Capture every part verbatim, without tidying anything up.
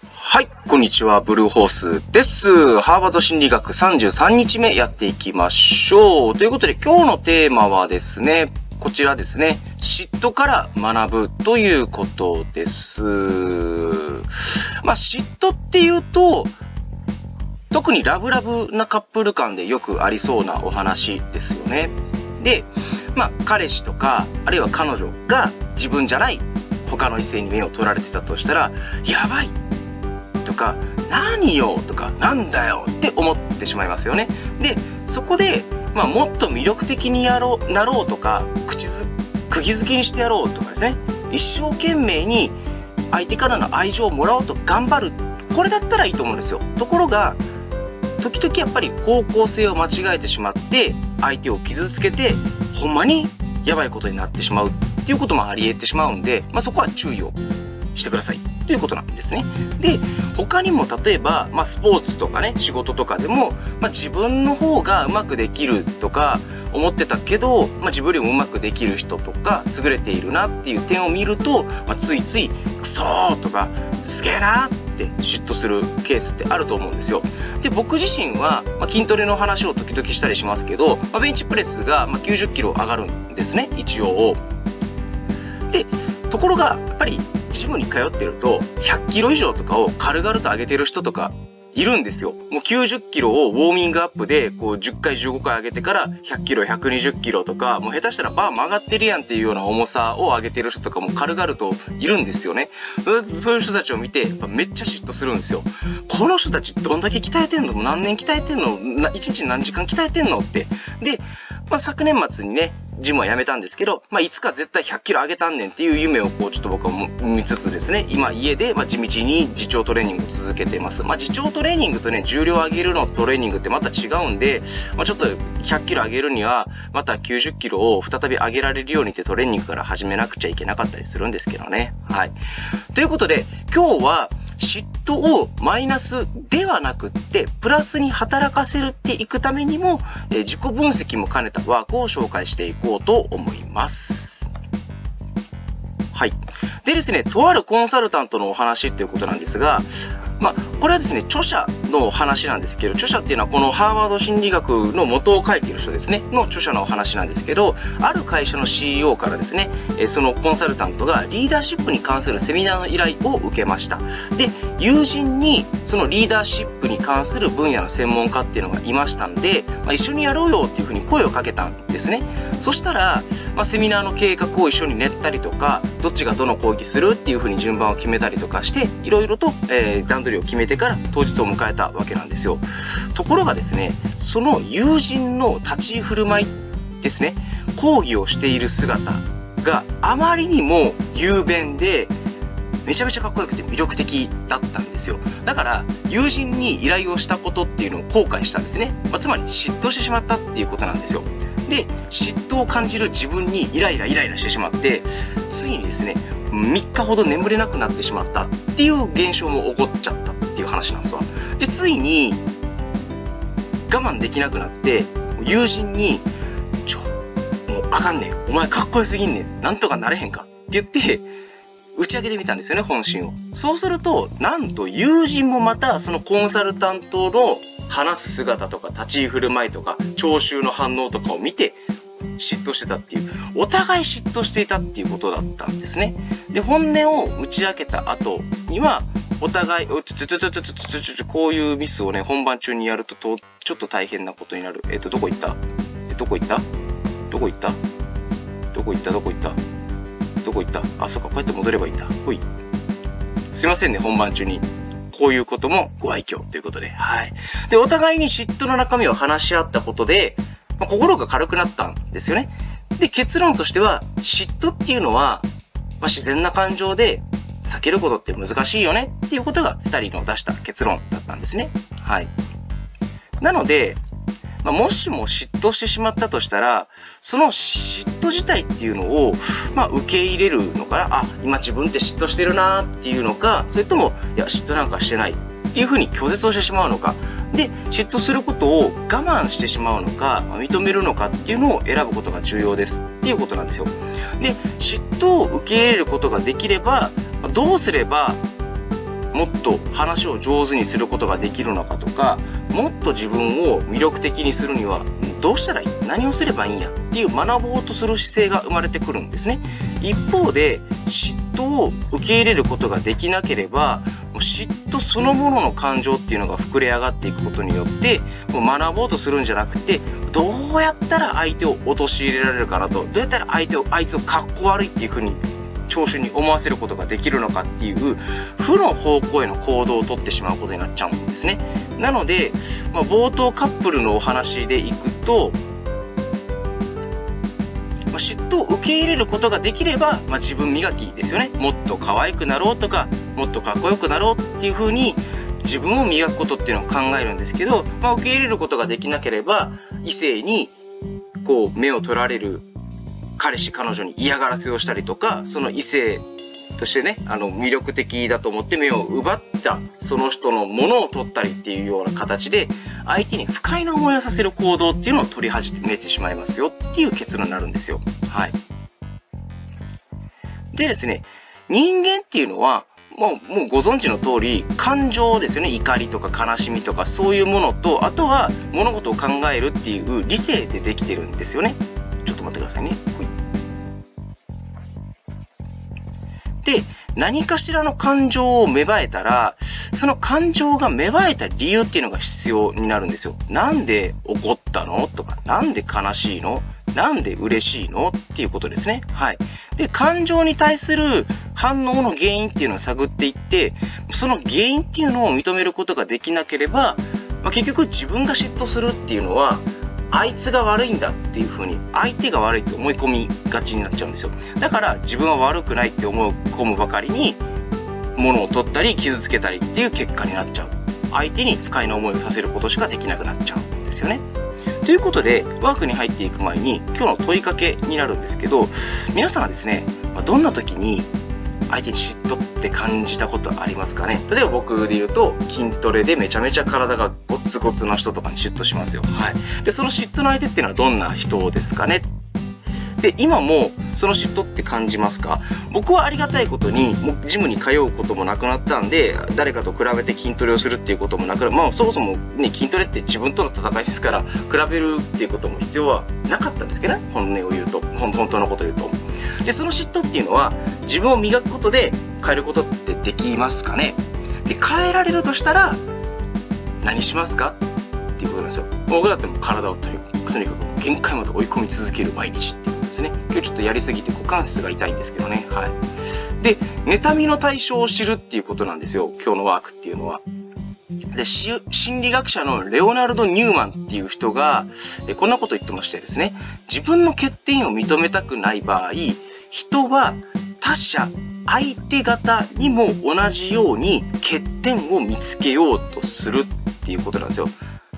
はい、こんにちは、ブルーホースです。ハーバード心理学さんじゅうさんにちめやっていきましょう。ということで今日のテーマはですね、こちらですね、嫉妬から学ぶということです。まあ、嫉妬っていうと、特にラブラブなカップル間でよくありそうなお話ですよね。で、まあ、彼氏とか、あるいは彼女が自分じゃない他の異性に目を取られてたとしたら、やばいとか、何よとか、なんだよって思ってしまいますよね。で、そこで、まあ、もっと魅力的にやろう、なろうとか、口づ、釘付けにしてやろうとかですね、一生懸命に相手からの愛情をもらおうと頑張る。これだったらいいと思うんですよ。ところが、時々やっぱり方向性を間違えてしまって、相手を傷つけて、ほんまにやばいことになってしまうっていうこともあり得てしまうんで、まあ、そこは注意をしてくださいということなんですね。で、他にも例えば、まあ、スポーツとかね、仕事とかでも、まあ、自分の方がうまくできるとか思ってたけど、まあ、自分よりもうまくできる人とか優れているなっていう点を見ると、まあ、ついついクソーとかすげえなーって嫉妬するケースってあると思うんですよ。で、僕自身は、まあ、筋トレの話を時々したりしますけど、まあ、ベンチプレスがまあきゅうじゅっキロ上がるんですね、一応。で、ところがやっぱりジムに通ってるとひゃっキロ以上とかを軽々と上げてる人とかいるんですよ。もうきゅうじゅっキロをウォーミングアップでこうじゅっかいじゅうごかい上げてからひゃっキロひゃくにじゅっキロとか、もう下手したらバー曲がってるやんっていうような重さを上げてる人とかも軽々といるんですよね。そういう人たちを見てめっちゃ嫉妬するんですよ。この人たちどんだけ鍛えてんの？何年鍛えてんの？いちにち何時間鍛えてんのって。で、まあ、昨年末にね、ジムは辞めたんですけど、まあ、いつか絶対ひゃっキロ上げたんねんっていう夢をこうちょっと僕は見つつですね、今家でまあ地道に自重トレーニングを続けています。まあ、自重トレーニングとね、重量上げるのトレーニングってまた違うんで、まあ、ちょっとひゃっキロ上げるには、またきゅうじゅっキロを再び上げられるようにってトレーニングから始めなくちゃいけなかったりするんですけどね。はい。ということで、今日は、嫉妬をマイナスではなくってプラスに働かせるっていくためにも、えー、自己分析も兼ねたワークを紹介していこうと思います。はい。でですね、とあるコンサルタントのお話っていうことなんですが、まあ、これはですね、著者の話なんですけど、著者っていうのはこのハーバード心理学の元を書いている人ですね、の著者のお話なんですけど、ある会社の シーイーオー からですね、そのコンサルタントがリーダーシップに関するセミナーの依頼を受けました。で、友人にそのリーダーシップに関する分野の専門家っていうのがいましたんで、まあ、一緒にやろうよっていうふうに声をかけたんですね。そしたら、まあ、セミナーの計画を一緒に練ったりとか、どっちがどの講義するっていうふうに順番を決めたりとかして、いろいろと、えー、段取りを決めてから当日を迎えたわけなんですよ。ところがですね、その友人の立ち居振る舞いですね、講義をしている姿があまりにも雄弁で、めちゃめちゃかっこよくて魅力的だったんですよ。だから友人に依頼をしたことっていうのを後悔したんですね。まあ、つまり嫉妬してしまったっていうことなんですよ。で、嫉妬を感じる自分にイライライライラしてしまって、ついにですね、みっかほど眠れなくなってしまったっていう現象も起こっちゃったっていう話なんですわ。で、ついに我慢できなくなって友人にちょもうあかんねん、お前かっこよすぎんねん、なんとかなれへんかって言って打ち上げてみたんですよね、本心を。そうするとなんと友人もまたそのコンサルタントの話す姿とか立ち居振る舞いとか聴衆の反応とかを見て嫉妬してたっていう、お互い嫉妬していたっていうことだったんですね。で、本音を打ち明けた後にはお互い、ちょちょちょちょちょちょちょちょこういうミスをね、本番中にやるととちょっと大変なことになる。えっと、どこ行ったえ、どこ行ったどこ行ったどこ行ったどこ行ったどこ行ったあ、そっか、こうやって戻ればいいんだ。ほい。すいませんね、本番中に。こういうこともご愛嬌ということで。はい。で、お互いに嫉妬の中身を話し合ったことで、まあ、心が軽くなったんですよね。で、結論としては、嫉妬っていうのは、まあ、自然な感情で避けることって難しいよねっていうことがふたりの出した結論だったんですね。はい。なので、まあ、もしも嫉妬してしまったとしたら、その嫉妬自体っていうのを、まあ、受け入れるのかな、あ、今自分って嫉妬してるなっていうのか、それとも、いや、嫉妬なんかしてないっていうふうに拒絶をしてしまうのか、で、嫉妬することを我慢してしまうのか、認めるのかっていうのを選ぶことが重要ですっていうことなんですよ。で、嫉妬を受け入れることができれば、どうすればもっと話を上手にすることができるのかとか、もっと自分を魅力的にするにはどうしたらいい、何をすればいいんやっていう学ぼうとする姿勢が生まれてくるんですね。一方で嫉妬を受け入れることができなければ、もう嫉妬そのものの感情っていうのが膨れ上がっていくことによって、もう学ぼうとするんじゃなくて、どうやったら相手を陥れられるかなと、どうやったら相手をあいつをかっこ悪いっていうふうに聴衆に思わせることができるのかっていう負の方向への行動をとってしまうことになっちゃうんですね。なので、まあ、冒頭カップルのお話でいくと、まあ、嫉妬を受け入れることができれば、まあ、自分磨きですよね。もっと可愛くなろうとか、もっとかっこよくなろうっていうふうに自分を磨くことっていうのを考えるんですけど、まあ、受け入れることができなければ異性にこう目を取られる彼氏彼女に嫌がらせをしたりとか、その異性としてね、あの魅力的だと思って目を奪ったその人のものを取ったりっていうような形で相手に不快な思いをさせる行動っていうのを取り始めてしまいますよっていう結論になるんですよ。はい。でですね、人間っていうのはもう、もうご存知の通り感情ですよね。怒りとか悲しみとかそういうものと、あとは物事を考えるっていう理性でできてるんですよね。ちょっと待ってくださいね。で、何かしらの感情を芽生えたら、その感情が芽生えた理由っていうのが必要になるんですよ。なんで怒ったのとか、なんで悲しいの、なんで嬉しいのっていうことですね。はい。で、感情に対する反応の原因っていうのを探っていって、その原因っていうのを認めることができなければ、まあ、結局自分が嫉妬するっていうのは、あいつが悪いんだっていう風に相手が悪いって思い込みがちになっちゃうんですよ。だから自分は悪くないって思い込むばかりに物を取ったり傷つけたりっていう結果になっちゃう。相手に不快な思いをさせることしかできなくなっちゃうんですよね。ということでワークに入っていく前に今日の問いかけになるんですけど、皆さんはですね、どんな時に相手に嫉妬って感じたことありますかね。例えば僕で言うと筋トレでめちゃめちゃ体がゴツゴツな人とかに嫉妬しますよ。はい。で、その嫉妬の相手っていうのはどんな人ですかね。で、今もその嫉妬って感じますか？僕はありがたいことにもうジムに通うこともなくなったんで、誰かと比べて筋トレをするっていうこともなくなる。まあそもそもね、筋トレって自分との戦いですから、比べるっていうことも必要はなかったんですけどね。本音を言うと、本当のことを言うと。で、その嫉妬っていうのは自分を磨くことで変えることってできますかね。で、変えられるとしたら何しますかっていうことなんですよ。僕だってもう体をとにかくとにかく限界まで追い込み続ける毎日っていうことですね。今日ちょっとやりすぎて股関節が痛いんですけどね。はい。で、妬みの対象を知るっていうことなんですよ。今日のワークっていうのは。で、心理学者のレオナルド・ニューマンっていう人がこんなこと言ってましてですね、自分の欠点を認めたくない場合、人は他者、相手方にも同じように欠点を見つけようとするっていうことなんですよ。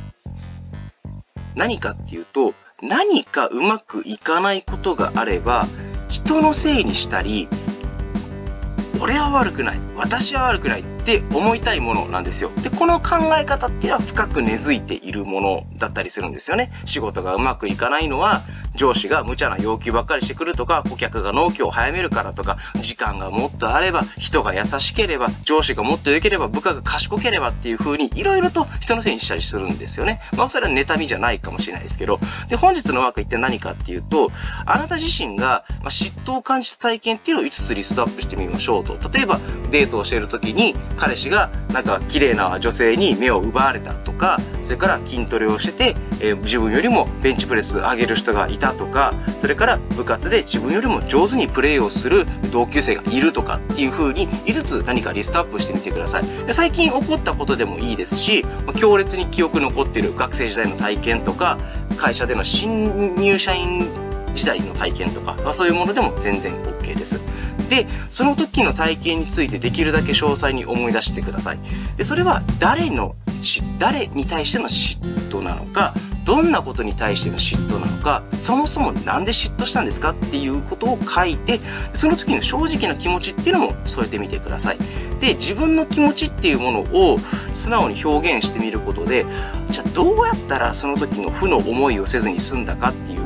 何かっていうと、何かうまくいかないことがあれば、人のせいにしたり、俺は悪くない、私は悪くないって思いたいものなんですよ。で、この考え方っていうのは深く根付いているものだったりするんですよね。仕事がうまくいかないのは、上司が無茶な要求ばっかりしてくるとか、顧客が納期を早めるからとか、時間がもっとあれば、人が優しければ、上司がもっと良ければ、部下が賢ければっていう風に、いろいろと人のせいにしたりするんですよね。まあ、それは妬みじゃないかもしれないですけど。で、本日のワーク一体何かっていうと、あなた自身が嫉妬を感じた体験っていうのをいつつリストアップしてみましょうと。例えば、デートをしている時に、彼氏がなんか綺麗な女性に目を奪われたとか、それから筋トレをしてて、えー、自分よりもベンチプレス上げる人がいたとか、それから部活で自分よりも上手にプレーをする同級生がいるとかっていう風にいつつ何かリストアップしてみてください。で、最近起こったことでもいいですし、強烈に記憶残っている学生時代の体験とか、会社での新入社員時代の体験とか、そういうものでも全然 OK です。で、その時の体験についてできるだけ詳細に思い出してください。で、それは誰の誰に対しての嫉妬なのか、どんなことに対しての嫉妬なのか、そもそもなんで嫉妬したんですかっていうことを書いて、その時の正直な気持ちっていうのも添えてみてください。で、自分の気持ちっていうものを素直に表現してみることで、じゃあどうやったらその時の負の思いをせずに済んだかっていう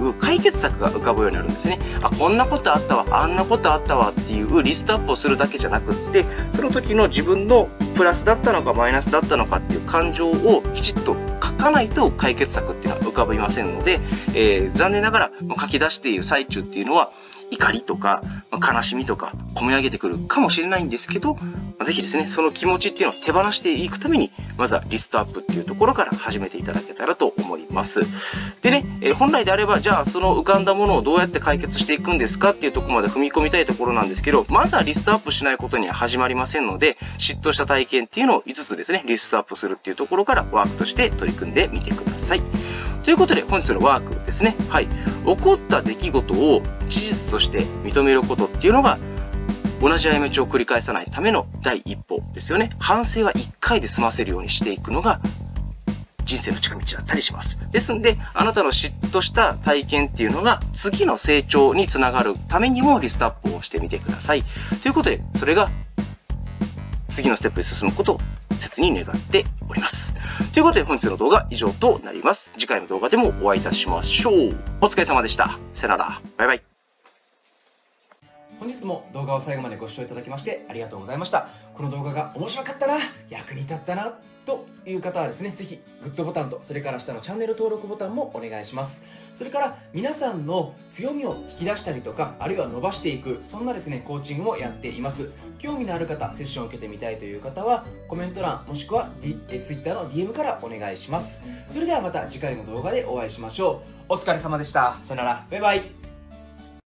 いう解決策が浮かぶようになるんですね。あ、こんなことあったわ、あんなことあったわっていうリストアップをするだけじゃなくって、その時の自分のプラスだったのかマイナスだったのかっていう感情をきちっと書かないと解決策っていうのは浮かびませんので、えー、残念ながら書き出している最中っていうのは怒りとか悲しみとか込み上げてくるかもしれないんですけど、ぜひですね、その気持ちっていうのを手放していくために、まずはリストアップっていうところから始めていただけたらと思います。でね、えー、本来であれば、じゃあその浮かんだものをどうやって解決していくんですかっていうところまで踏み込みたいところなんですけど、まずはリストアップしないことには始まりませんので、嫉妬した体験っていうのをいつつですね、リストアップするっていうところからワークとして取り組んでみてください。ということで本日のワークですね。はい。起こった出来事を事実として認めることっていうのが、同じ過ちを繰り返さないための第一歩ですよね。反省はいっかいで済ませるようにしていくのが人生の近道だったりします。ですんで、あなたの嫉妬した体験っていうのが次の成長につながるためにもリストアップをしてみてください。ということで、それが次のステップに進むことを切に願っております。ということで本日の動画は以上となります。次回の動画でもお会いいたしましょう。お疲れ様でした。さよなら。バイバイ。 本日も動画を最後までご視聴いただきましてありがとうございました。この動画が面白かったな、役に立ったなという方はですね、ぜひグッドボタンとそれから下のチャンネル登録ボタンもお願いします。それから皆さんの強みを引き出したりとか、あるいは伸ばしていく、そんなですねコーチングもやっています。興味のある方、セッションを受けてみたいという方はコメント欄もしくは、D、え Twitter の ディーエム からお願いします。それではまた次回の動画でお会いしましょう。お疲れ様でした。さよなら。バイバイ。